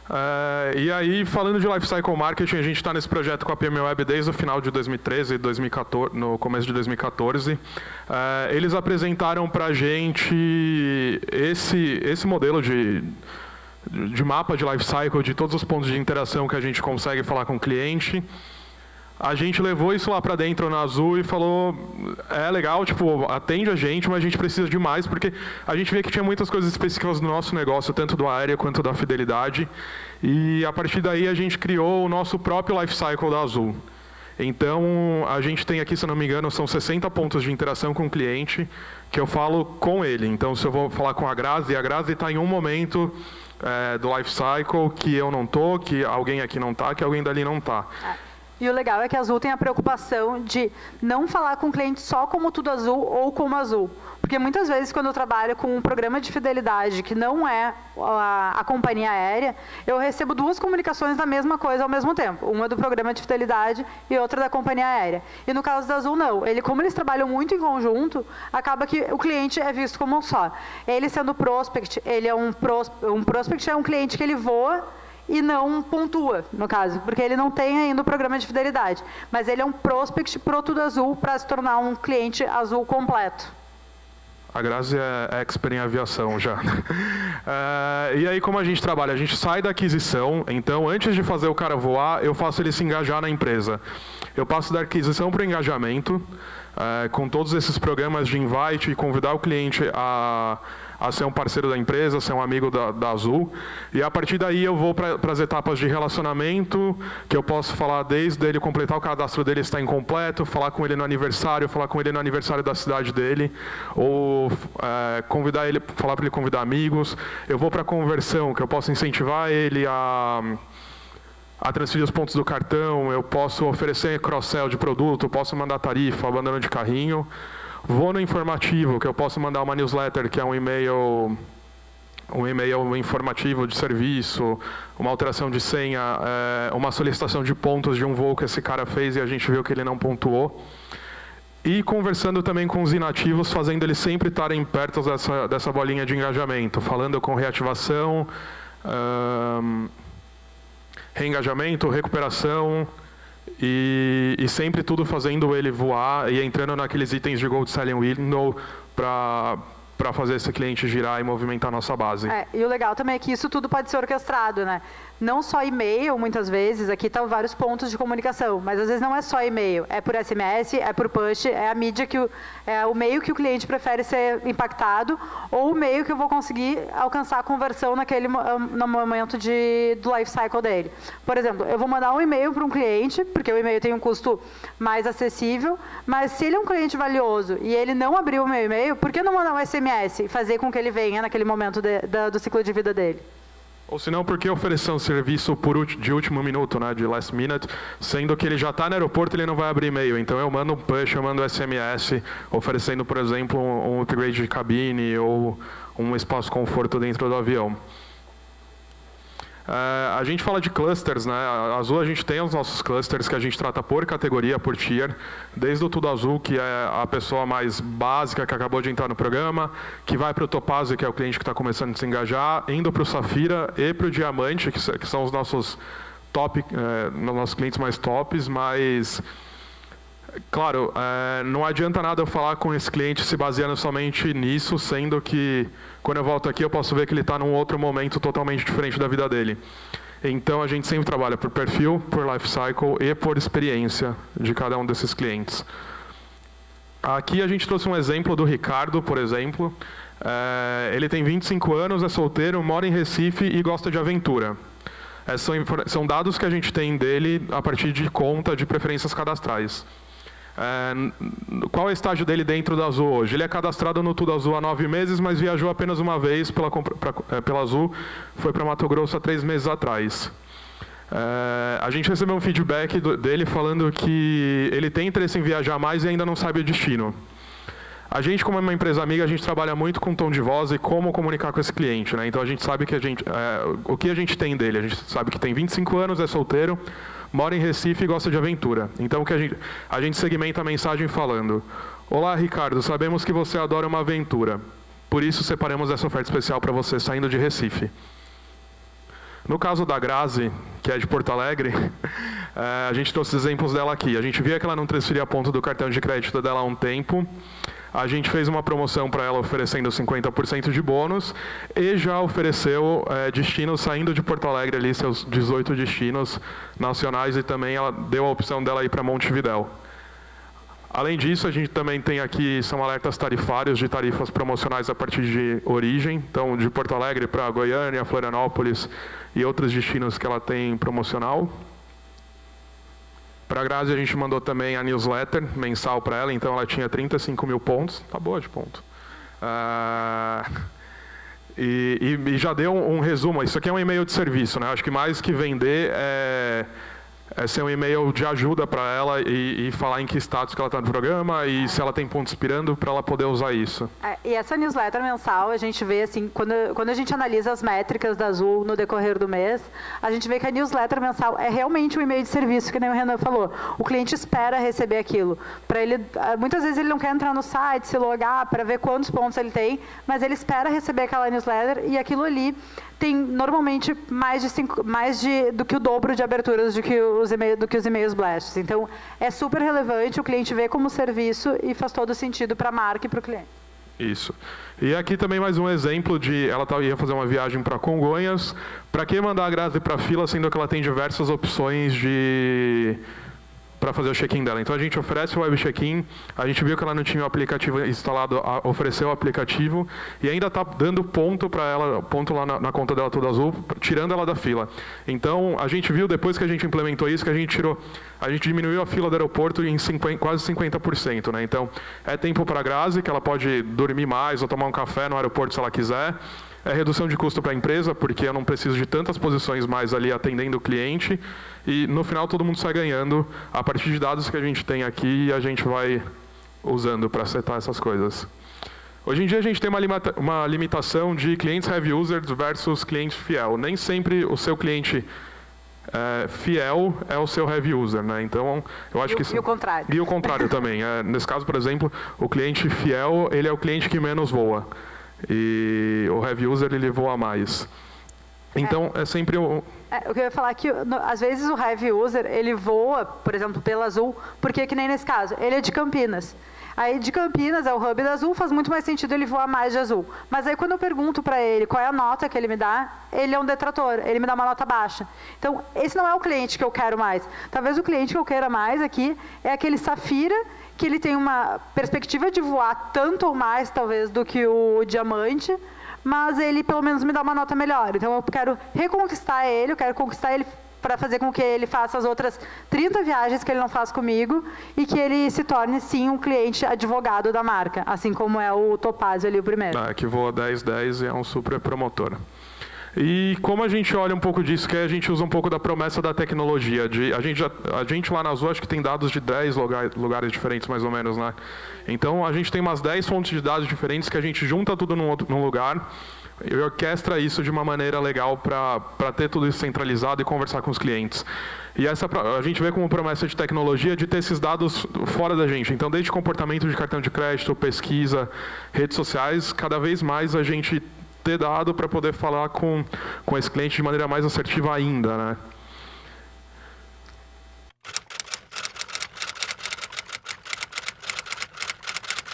E aí, falando de Lifecycle Marketing, a gente está nesse projeto com a PM Web desde o final de 2013, 2014, no começo de 2014. Eles apresentaram para a gente esse modelo de mapa de Lifecycle, de todos os pontos de interação que a gente consegue falar com o cliente. A gente levou isso lá para dentro na Azul e falou, legal, tipo, atende a gente, mas a gente precisa de mais, porque a gente vê que tinha muitas coisas específicas no nosso negócio, tanto do aéreo quanto da fidelidade, e a partir daí a gente criou o nosso próprio Lifecycle da Azul. Então, a gente tem aqui, se não me engano, são 60 pontos de interação com o cliente, que eu falo com ele. Então, se eu vou falar com a Grazi está em um momento do Lifecycle que eu não estou, que alguém aqui não está, que alguém dali não está. E o legal é que a Azul tem a preocupação de não falar com o cliente só como Tudo Azul ou como Azul. Porque muitas vezes, quando eu trabalho com um programa de fidelidade que não é a companhia aérea, eu recebo duas comunicações da mesma coisa ao mesmo tempo. Uma do programa de fidelidade e outra da companhia aérea. E no caso da Azul, não. Como eles trabalham muito em conjunto, acaba que o cliente é visto como um só. Ele sendo prospect, ele é um prospect é um cliente que ele voa e não pontua, no caso, porque ele não tem ainda o programa de fidelidade. Mas ele é um prospect pro Tudo Azul para se tornar um cliente Azul completo. A Grazi é expert em aviação já. E aí, como a gente trabalha? A gente sai da aquisição, então, antes de fazer o cara voar, eu faço ele se engajar na empresa. Eu passo da aquisição para o engajamento, com todos esses programas de invite e convidar o cliente a ser um parceiro da empresa, ser um amigo da Azul. E a partir daí eu vou para as etapas de relacionamento, que eu posso falar desde ele completar o cadastro dele está incompleto, falar com ele no aniversário, falar com ele no aniversário da cidade dele, ou convidar ele, falar para ele convidar amigos. Eu vou para a conversão, que eu posso incentivar ele a transferir os pontos do cartão, eu posso oferecer cross-sell de produto, eu posso mandar tarifa, abandono de carrinho. Vou no informativo, que eu posso mandar uma newsletter, que é um e-mail informativo de serviço, uma alteração de senha, uma solicitação de pontos de um voo que esse cara fez e a gente viu que ele não pontuou. E conversando também com os inativos, fazendo eles sempre estarem perto dessa bolinha de engajamento, falando com reativação, reengajamento, recuperação, e sempre tudo fazendo ele voar e entrando naqueles itens de Gold Selling Window para fazer esse cliente girar e movimentar a nossa base. E o legal também é que isso tudo pode ser orquestrado, né? Não só e-mail, muitas vezes, aqui estão vários pontos de comunicação, mas às vezes não é só e-mail, é por SMS, é por push, é a mídia é o meio que o cliente prefere ser impactado, ou o meio que eu vou conseguir alcançar a conversão no momento do life cycle dele. Por exemplo, eu vou mandar um e-mail para um cliente, porque o e-mail tem um custo mais acessível, mas se ele é um cliente valioso e ele não abriu o meu e-mail, por que não mandar um SMS e fazer com que ele venha naquele momento do ciclo de vida dele? Ou se não, por que oferecer um serviço de último minuto, né, de last minute, sendo que ele já está no aeroporto e ele não vai abrir e-mail. Então eu mando um push, eu mando um SMS, oferecendo, por exemplo, um upgrade de cabine ou um espaço conforto dentro do avião. A gente fala de clusters, né? A Azul, a gente tem os nossos clusters que a gente trata por categoria, por tier, desde o Tudo Azul, que é a pessoa mais básica que acabou de entrar no programa, que vai para o Topázio, que é o cliente que está começando a se engajar, indo para o Safira e para o Diamante, que são os nossos nossos clientes mais tops, mas claro, não adianta nada eu falar com esse cliente se baseando somente nisso, sendo que quando eu volto aqui eu posso ver que ele está num outro momento totalmente diferente da vida dele. Então a gente sempre trabalha por perfil, por life cycle e por experiência de cada um desses clientes. Aqui a gente trouxe um exemplo do Ricardo, por exemplo. Ele tem 25 anos, é solteiro, mora em Recife e gosta de aventura. São dados que a gente tem dele a partir de conta de preferências cadastrais. Qual é o estágio dele dentro da Azul hoje? Ele é cadastrado no Tudo Azul há 9 meses, mas viajou apenas uma vez pela Azul, foi para Mato Grosso há 3 meses atrás. A gente recebeu um feedback dele falando que ele tem interesse em viajar mais e ainda não sabe o destino. A gente, como é uma empresa amiga, a gente trabalha muito com tom de voz e como comunicar com esse cliente, né? Então a gente sabe que o que a gente tem dele. A gente sabe que tem 25 anos, é solteiro, mora em Recife e gosta de aventura. Então a gente segmenta a mensagem falando: olá, Ricardo, sabemos que você adora uma aventura. Por isso separamos essa oferta especial para você saindo de Recife. No caso da Grazi, que é de Porto Alegre, a gente trouxe exemplos dela aqui. A gente via que ela não transferia ponto do cartão de crédito dela há um tempo. A gente fez uma promoção para ela oferecendo 50% de bônus e já ofereceu destinos saindo de Porto Alegre, ali, seus 18 destinos nacionais, e também ela deu a opção dela ir para Montevidéu. Além disso, a gente também tem aqui, são alertas tarifários de tarifas promocionais a partir de origem, então de Porto Alegre para Goiânia, Florianópolis e outros destinos que ela tem promocional. Para a Grazi, a gente mandou também a newsletter mensal para ela, então ela tinha 35 mil pontos, tá boa de ponto. E já deu um resumo, isso aqui é um e-mail de serviço, né? Acho que mais que vender é ser um e-mail de ajuda para ela e falar em que status que ela está no programa e se ela tem pontos expirando para ela poder usar isso. E essa newsletter mensal, a gente vê assim, quando a gente analisa as métricas da Azul no decorrer do mês, a gente vê que a newsletter mensal é realmente um e-mail de serviço, que nem o Renan falou. O cliente espera receber aquilo. Muitas vezes ele não quer entrar no site, se logar para ver quantos pontos ele tem, mas ele espera receber aquela newsletter e aquilo ali tem normalmente do que o dobro de aberturas do que os e-mails blasts. Então, é super relevante, o cliente vê como serviço e faz todo sentido para a marca e para o cliente. Isso. E aqui também mais um exemplo de... Ela ia fazer uma viagem para Congonhas. Para que mandar a Grazi para a fila, sendo que ela tem diversas opções para fazer o check-in dela. Então a gente oferece o web check-in, a gente viu que ela não tinha o aplicativo instalado, ofereceu o aplicativo e ainda está dando ponto para ela, ponto lá na conta dela Tudo Azul, tirando ela da fila. Então a gente viu depois que a gente implementou isso, que a gente diminuiu a fila do aeroporto em quase 50%, né? Então é tempo para a Grazi, que ela pode dormir mais ou tomar um café no aeroporto se ela quiser. É redução de custo para a empresa, porque eu não preciso de tantas posições mais ali atendendo o cliente. E, no final, todo mundo sai ganhando a partir de dados que a gente tem aqui e a gente vai usando para setar essas coisas. Hoje em dia, a gente tem uma limitação de clientes heavy users versus cliente fiel. Nem sempre o seu cliente fiel é o seu heavy user, né? Então, eu acho que... E o contrário. E o contrário também. Nesse caso, por exemplo, o cliente fiel, ele é o cliente que menos voa. E o heavy user, ele voa mais. Então, é sempre o que eu ia falar é que, às vezes, o heavy user, ele voa, por exemplo, pela Azul, porque, que nem nesse caso, ele é de Campinas. Aí, de Campinas, é o hub da Azul, faz muito mais sentido ele voar mais de Azul. Mas aí, quando eu pergunto para ele qual é a nota que ele me dá, ele é um detrator, ele me dá uma nota baixa. Então, esse não é o cliente que eu quero mais. Talvez o cliente que eu queira mais aqui é aquele Safira, que ele tem uma perspectiva de voar tanto ou mais, talvez, do que o Diamante, mas ele, pelo menos, me dá uma nota melhor. Então, eu quero reconquistar ele, eu quero conquistar ele para fazer com que ele faça as outras 30 viagens que ele não faz comigo e que ele se torne, sim, um cliente advogado da marca, assim como é o Topázio ali, o primeiro. Que voa 10/10 e é um super promotor. E como a gente olha um pouco disso, que a gente usa um pouco da promessa da tecnologia. A gente lá na Azul, acho que tem dados de 10 lugares diferentes, mais ou menos, né? Então, a gente tem umas 10 fontes de dados diferentes que a gente junta tudo num lugar e orquestra isso de uma maneira legal para ter tudo isso centralizado e conversar com os clientes. E a gente vê como promessa de tecnologia de ter esses dados fora da gente. Então, desde comportamento de cartão de crédito, pesquisa, redes sociais, cada vez mais a gente ter dado para poder falar com esse cliente de maneira mais assertiva ainda, né?